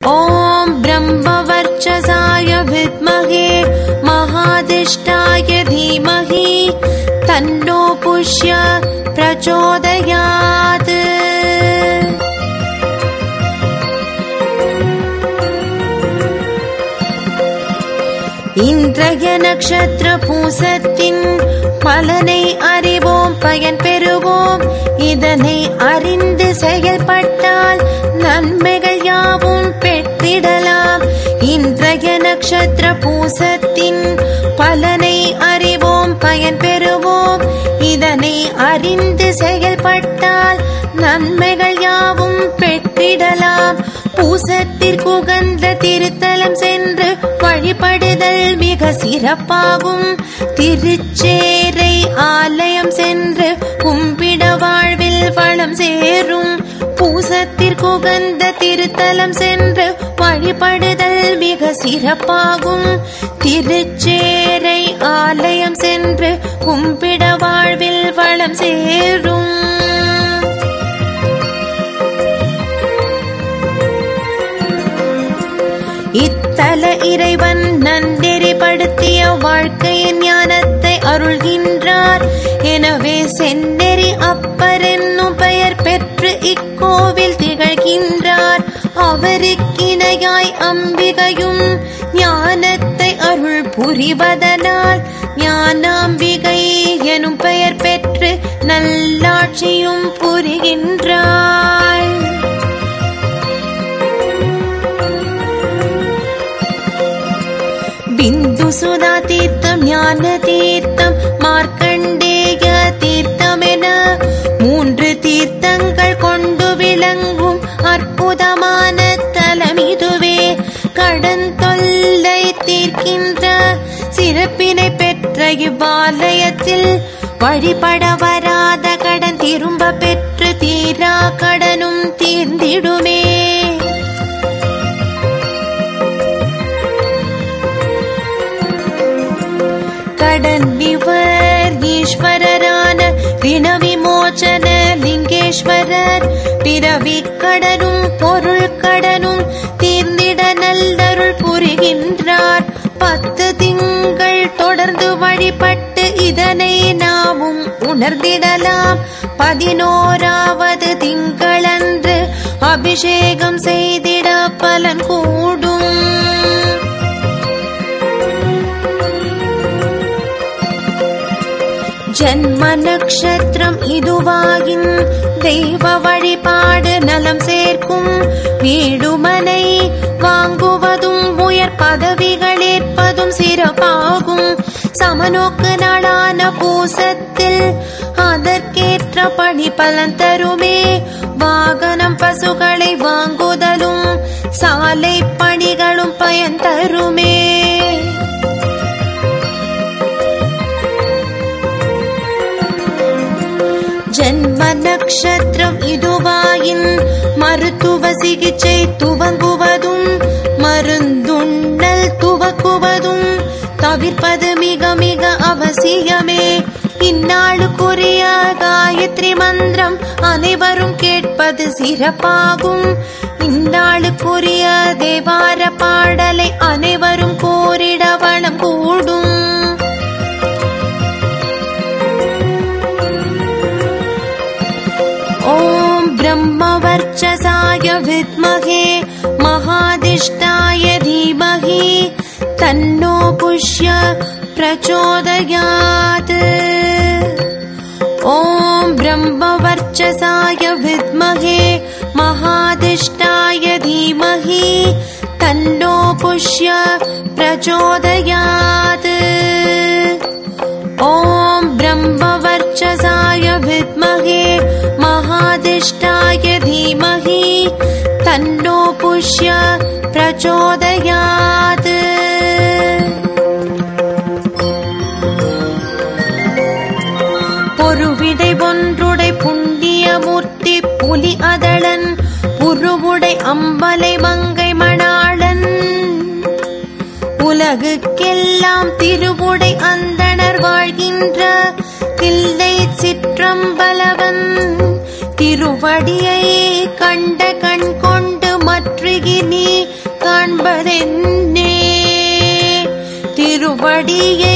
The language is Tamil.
ॐ ब्रह्मवर्चसाय विद्महे महादिष्टाय धीमहि तन्नो पुष्य प्रचोदयात्। இன்றைய நட்சத்திர பூசத்தின் பலனை அறிவோம், பயன் பெறுவோம். இதனை அறிந்து செயல்பட்டால் நன்மைகள் யாவும் பெற்றிடலாம். இன்றைய நட்சத்திர பூசத்தின் பலனை அறிவோம், பயன் பெறுவோம். இதனை அறிந்து செயல்பட்டால் நன்மைகள் யாவும் பெற்றிடலாம். பூசத்திற்கு உகந்த திருத்தலம் சென்று வழிபடுதல் மிக சிறப்பாகும். திருச்சேரை ஆலயம் சென்று கும்பிட வாழ்வில் வளம் சேரும். பூசத்திற்கு உகந்த திருத்தலம் சென்று வழிபடுதல் மிக சிறப்பாகும். திருச்சேரை ஆலயம் சென்று கும்பிட வாழ்வில் வளம் சேரும். இத்தல இறைவன் நன்னெறிப்படுத்திய வாழ்க்கையின் ஞானத்தை அருள்கின்றார். எனவே செந்நெறி அப்பர் என்னும் பெயர் பெற்று இக்கோவில் திகழ்கின்றார். அவருக்கிணையாய் அம்பிகையும் ஞானத்தை அருள் புரிவதனால் ஞானாம்பிகை எனும் பெயர் பெற்று நல்லாட்சியும் புரிகின்றாள். பிந்து சுதா தீர்த்தம், ஞான தீர்த்தம், மார்க்கண்டேய தீர்த்தம் என 3 தீர்த்தங்கள் கொண்டு விளங்கும் அற்புதமான தலம் இதுவே. கடன் தொல்லை தீர்க்கின்ற சிறப்பினை பெற்ற இவ்வாலயத்தில் வழிபட வராத கடன் திரும்ப பெற்று தீரா கடனும் தீர்ந்திடுமே. கடன் விவர் ஈஸ்வரரான ரிண விமோச்சன லிங்கேஸ்வரர் பிறவி கடனும் பொருள் கடனும் தீர்ந்திட நல்லருள் புரிகின்றார். 10 திங்கள் தொடர்ந்து வழிபட்டு இதனை நாமும் உணர்ந்திடலாம். 11வது திங்களன்று அபிஷேகம் செய்திட பலன் கூடும். ஜன்ம நக்ஷத்திரம் இதுவாகின் தெய்வ வழிபாடு நலம் சேர்க்கும். வீடுமனை வாங்குவதும் உயர் பதவிகள் ஏற்பதும் சிறப்பாகும். சமநோக்கு நாளான பூசத்தில் அதற்கேற்ற பணி பலன் தருமே. வாகனம் பசுகளை வாங்குதலும் சாலை பணிகளும் பயன் தருமே. ஜன்ம நக்ஷத்திரம் இதுவாயின் மருத்துவ சிகிச்சை துவங்குவதும் மருந்துண்ணல் துவக்குவதும் தவிர்ப்பது மிக மிக அவசியமே. இந்நாளுக்குரிய காயத்ரி மந்திரம் அனைவரும் கேட்பது சிறப்பாகும். இந்நாளுக்குரிய தேவார பாடலை அனைவரும் கோரிட வளம் கூடும். ॐ ब्रह्मवर्चसाय विद्महे महादिष्टाय धीमहि तन्नो पुष्य प्रचोदयात्। ॐ ब्रह्मवर्चसाय विद्महे महादिष्टाय धीमहि तन्नो पुष्य प्रचोदयात्। ॐ ब्रह्मवर्चसाय विद्महे महादिष्टाय धीमहि तन्नो पुष्य प्रचोदयात्। பொருவிடை ஒன்றுடை புண்ணியமூர்த்தி புலி அதளன் புருவுடை அம்பலை மங்கை மணாளன் உலகுக்கெல்லாம் திருவுடை அந்தணர் வாழ்கின்ற தில்லை சிற்றம்பலவன் திருவடியை கண்ட கண் கொண்டு மற்றுகினி காண்பதென்னே திருவடியை